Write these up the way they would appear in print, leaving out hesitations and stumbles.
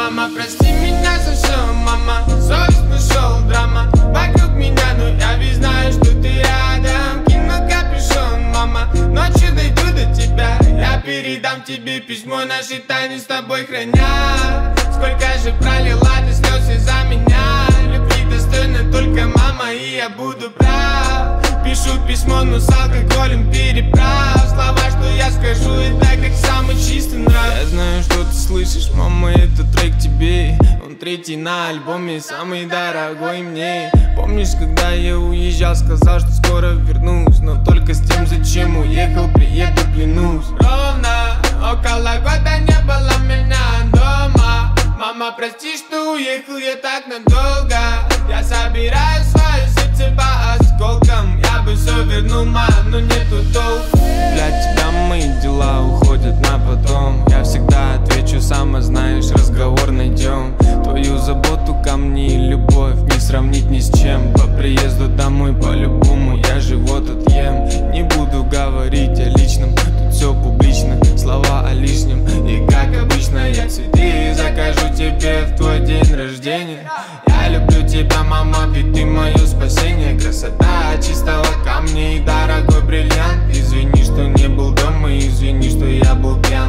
Мама, прости меня за все, мама, совесть нашел, драма вокруг меня, но я ведь знаю, что ты рядом. Кину капюшон, мама, ночью дойду до тебя. Я передам тебе письмо, наши тайны с тобой храня. Сколько же пролила ты слез из-за меня. Любви достойна только мама, и я буду прав. Пишу письмо, но с алкоголем переправ. Слова, что я скажу, это как самый чистый нрав. Я знаю, что ты слышишь, мама, это трек тебе. Он третий на альбоме, самый дорогой мне. Помнишь, когда я уезжал, сказал, что скоро вернусь, но только с тем, зачем уехал, приеду, клянусь. Ровно около года не было меня дома. Мама, прости, что уехал я так надолго. Я собираю свое сердце по осколкам. Я бы все вернул, мам, но нету толку. Для тебя мои дела уходят на потом. Я всегда отвечу сам, а знаешь, разговор найдем. Твою заботу ко мне и любовь не сравнить ни с чем. По приезду домой по-любому я живот отъем. Не буду говорить о личном, тут все публично. Слова о лишнем, и как обычно я цветы закажу тебе в твой день рождения. Я люблю тебя, мама, ведь ты мое спасение. Красота чистого камня и дорогой бриллиант. Извини, что не был дома, извини, что я был пьян.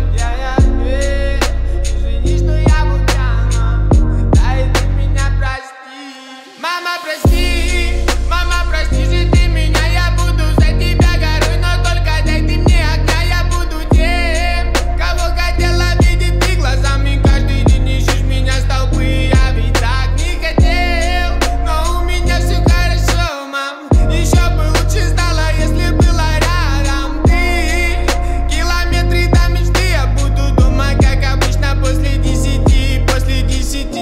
Извини, что я был пьян. Да и ты меня прости. Мама, прости же ты меня. Я буду за тебя горой, но только дай ты мне огня. Я буду тем, кого хотела видеть ты глазами. Каждый день ищешь меня с толпы. Я ведь так не хотел, но у меня все хорошо, мам. Еще бы лучше стало, если была рядом ты. Километры до мечты, я буду дома, как обычно, после 10, после 10.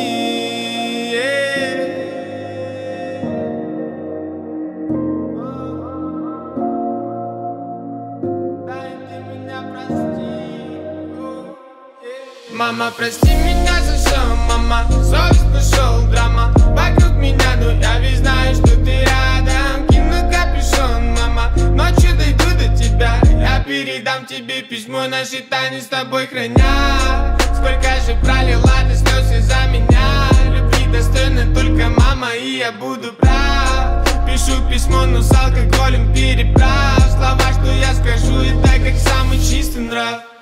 Мама, прости меня за все, мама, совесть нашел, драма вокруг меня, но я ведь знаю, что ты рядом. Кину капюшон, мама, ночью дойду до тебя. Я передам тебе письмо, наши тайны с тобой храня. Сколько же пролила ты слез из-за меня. Любви достойна только мама, и я буду прав. Пишу письмо, но с алкоголем переправ. Слова, что я скажу, это как самый чистый нрав.